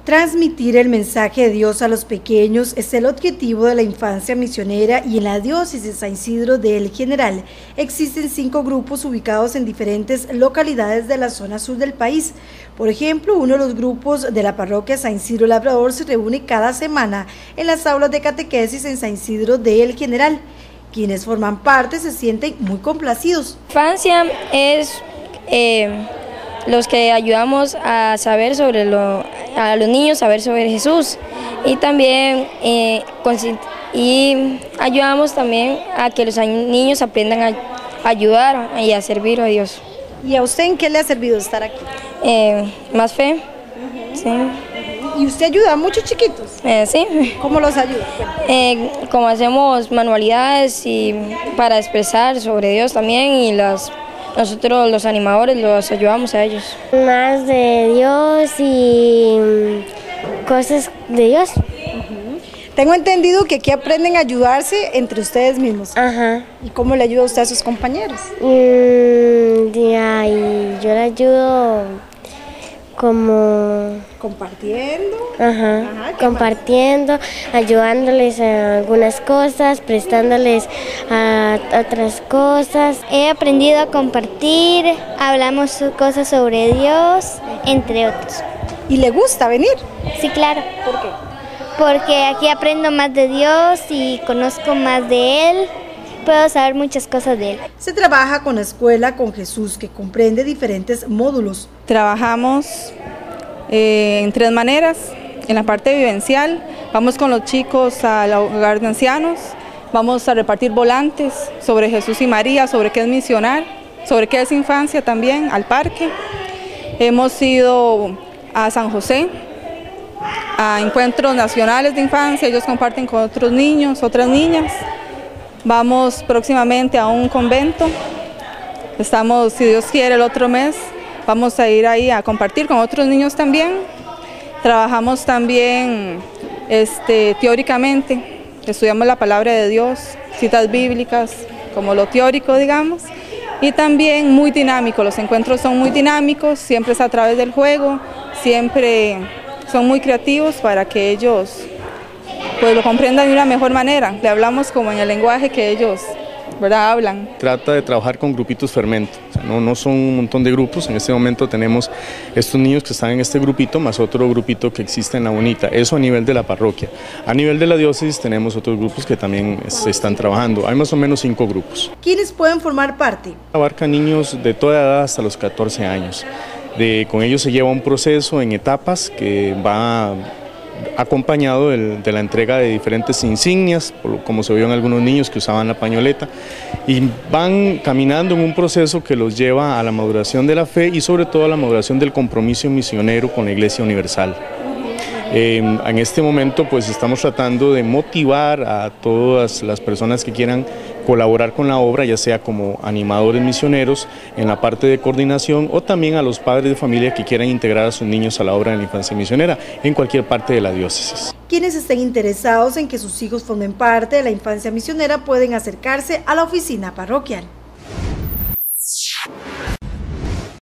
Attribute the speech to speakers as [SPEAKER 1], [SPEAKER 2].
[SPEAKER 1] Transmitir el mensaje de Dios a los pequeños es el objetivo de la infancia misionera y en la diócesis de San Isidro de El General existen 5 grupos ubicados en diferentes localidades de la zona sur del país. Por ejemplo, uno de los grupos de la parroquia San Isidro Labrador se reúne cada semana en las aulas de catequesis en San Isidro de El General. Quienes forman parte se sienten muy complacidos.
[SPEAKER 2] Infancia es los que ayudamos a saber sobre a los niños, saber sobre Jesús y también ayudamos también a que los niños aprendan a ayudar y a servir a Dios.
[SPEAKER 1] ¿Y a usted en qué le ha servido estar aquí?
[SPEAKER 2] Más fe. Sí.
[SPEAKER 1] ¿Y usted ayuda a muchos chiquitos?
[SPEAKER 2] Sí.
[SPEAKER 1] ¿Cómo los ayuda?
[SPEAKER 2] Como hacemos manualidades y para expresar sobre Dios también y nosotros los animadores los ayudamos a ellos.
[SPEAKER 3] Más de Dios y cosas de Dios.
[SPEAKER 1] Tengo entendido que aquí aprenden a ayudarse entre ustedes mismos.
[SPEAKER 3] Ajá.
[SPEAKER 1] ¿Y cómo le ayuda usted a sus compañeros?
[SPEAKER 3] Y yo le ayudo como...
[SPEAKER 1] ¿Compartiendo?
[SPEAKER 3] Ajá, compartiendo, ayudándoles a algunas cosas, prestándoles a otras cosas.
[SPEAKER 4] He aprendido a compartir, hablamos cosas sobre Dios, entre otros.
[SPEAKER 1] ¿Y le gusta venir?
[SPEAKER 4] Sí, claro.
[SPEAKER 1] ¿Por qué?
[SPEAKER 4] Porque aquí aprendo más de Dios y conozco más de Él. Puedo saber muchas cosas de Él.
[SPEAKER 1] Se trabaja con la Escuela con Jesús, que comprende diferentes módulos.
[SPEAKER 5] Trabajamos en 3 maneras. En la parte vivencial, vamos con los chicos al hogar de ancianos, vamos a repartir volantes sobre Jesús y María, sobre qué es misionar, sobre qué es infancia también, al parque. Hemos ido a San José, a encuentros nacionales de infancia, ellos comparten con otros niños, otras niñas. Vamos próximamente a un convento, estamos, si Dios quiere, el otro mes, vamos a ir ahí a compartir con otros niños también. Trabajamos también teóricamente, estudiamos la palabra de Dios, citas bíblicas, como lo teórico, digamos, y también muy dinámico, los encuentros son muy dinámicos, siempre es a través del juego, siempre son muy creativos para que ellos pues lo comprendan de una mejor manera, le hablamos como en el lenguaje que ellos, ¿verdad?, hablan.
[SPEAKER 6] Trata de trabajar con grupitos fermento, o sea, no son un montón de grupos, en este momento tenemos estos niños que están en este grupito más otro grupito que existe en la UNITA, eso a nivel de la parroquia. A nivel de la diócesis tenemos otros grupos que también se están trabajando, hay más o menos 5 grupos.
[SPEAKER 1] ¿Quiénes pueden formar parte?
[SPEAKER 6] Abarca niños de toda edad hasta los 14 años. Con ellos se lleva un proceso en etapas que va acompañado de la entrega de diferentes insignias, como se vio en algunos niños que usaban la pañoleta, y van caminando en un proceso que los lleva a la maduración de la fe y sobre todo a la maduración del compromiso misionero con la Iglesia Universal. En este momento pues estamos tratando de motivar a todas las personas que quieran colaborar con la obra, ya sea como animadores misioneros en la parte de coordinación o también a los padres de familia que quieran integrar a sus niños a la obra de la infancia misionera en cualquier parte de la diócesis.
[SPEAKER 1] Quienes estén interesados en que sus hijos formen parte de la infancia misionera pueden acercarse a la oficina parroquial.